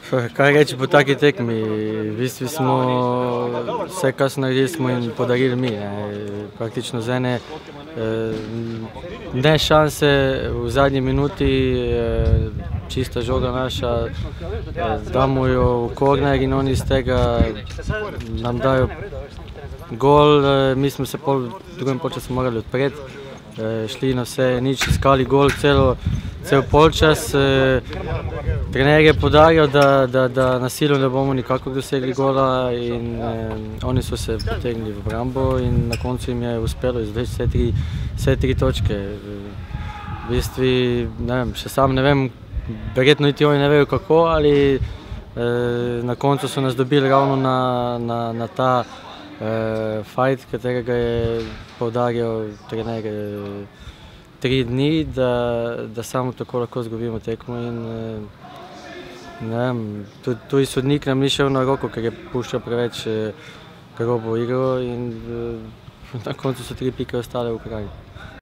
Kaj reči po taki tekmi? V bistvu smo vse, kar smo naredili, smo jim podarili mi. Praktično z ene ne šanse v zadnji minuti, čista žoga naša, damo jo v korner in oni iz tega nam dajo gol. Mi smo se v drugem polčasu morali odpreti, šli na vse nič, iskali gol cel polčas. Trener je poudarjal, da na silo ne bomo nikakor dosegli gola in oni so se potegnili v obrambo in na koncu jim je uspelo izvleči vse tri točke. V bistvu, ne vem, še sam ne vem, verjetno niti oni ne vejo kako, ali na koncu so nas dobili ravno na ta fajt, katerega je poudarjal trener 3 dni, da samo tako lahko izgubimo tekmo in ne vem, tudi sodnik nam ni šel na roko, ker je puščal preveč grobo igro in na koncu so 3 pike ostale v kraju.